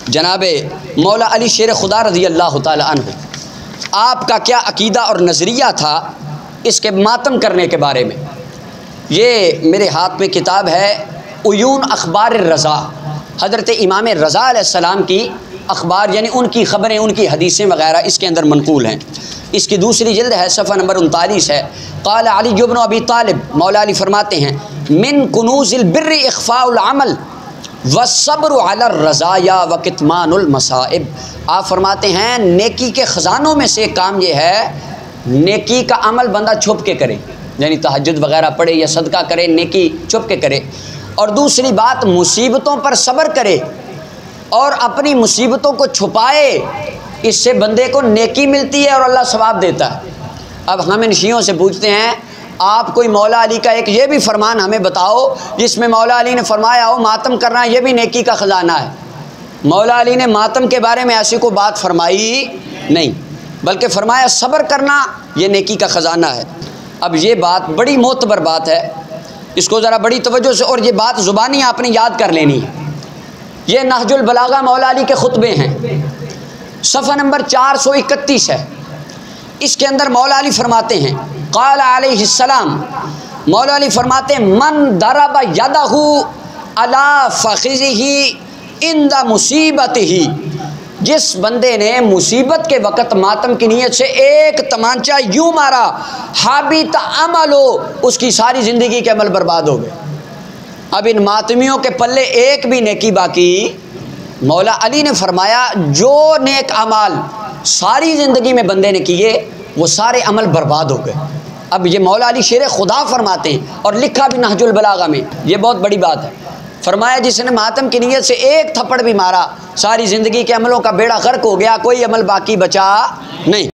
जनाब मौला अली शेर खुदा रज़ी अल्लाह ताला अन्हु, आपका क्या अकीदा और नज़रिया था इसके मातम करने के बारे में। ये मेरे हाथ में किताब है उयून अखबार रज़ा, हज़रत इमाम रज़ा अलैहिस्सलाम की अखबार यानी उनकी ख़बरें, उनकी हदीसें वग़ैरह इसके अंदर मनक़ूल हैं। इसकी दूसरी जिल्द है, सफ़ा नंबर 39 है। क़ाल अली इब्न अबी तालिब, मौला अली फरमाते हैं मिन कुनूज़िल बिर्रि इख़फ़ाउल अमल वस्सब्रु अला रज़ाया व कितमानुल मसाइब। आप फरमाते हैं नेकी के ख़जानों में से काम ये है नेकी का अमल बंदा छुप के करे, यानी तहज्जुद वग़ैरह पढ़े या सदका करे, नेकी छुप के करे। और दूसरी बात मुसीबतों पर सब्र करे और अपनी मुसीबतों को छुपाए, इससे बंदे को नेकी मिलती है और अल्लाह सवाब देता है। अब हम इन शियों से पूछते हैं आप कोई मौला अली का एक ये भी फरमान हमें बताओ जिसमें मौला अली ने फरमाया हो मातम करना ये भी नेकी का ख़जाना है। मौला अली ने मातम के बारे में ऐसी कोई बात फरमाई नहीं, बल्कि फरमाया सब्र करना ये नेकी का ख़जाना है। अब ये बात बड़ी मोतबर बात है, इसको ज़रा बड़ी तवज्जो से, और ये बात ज़ुबानी आपने याद कर लेनी है। ये नहजुल बलागा मौला अली के खुतबे हैं, सफ़ा नंबर 431 है। इसके अंदर मौला अली फरमाते हैं क़ाल अलैहिस्सलाम, मौला अली फरमाते हैं मन दरब यदहु अला फ़ख़िज़िही इंदा मुसीबतिही, जिस बंदे ने मुसीबत के वक़्त मातम की नीयत से एक तमांचा यूँ मारा हाबित अमलो, उसकी सारी ज़िंदगी के अमल बर्बाद हो गए। अब इन मातमियों के पल्ले एक भी नेकी बाकी। मौला अली ने फरमाया जो नेक अमाल सारी ज़िंदगी में बंदे ने किए वो सारे अमल बर्बाद हो गए। अब ये मौला अली शेर खुदा फरमाते हैं और लिखा भी नहजुल बलागा में, ये बहुत बड़ी बात है। फरमाया जिसने मातम की नीयत से एक थप्पड़ भी मारा सारी ज़िंदगी के अमलों का बेड़ा गर्क हो गया, कोई अमल बाकी बचा नहीं।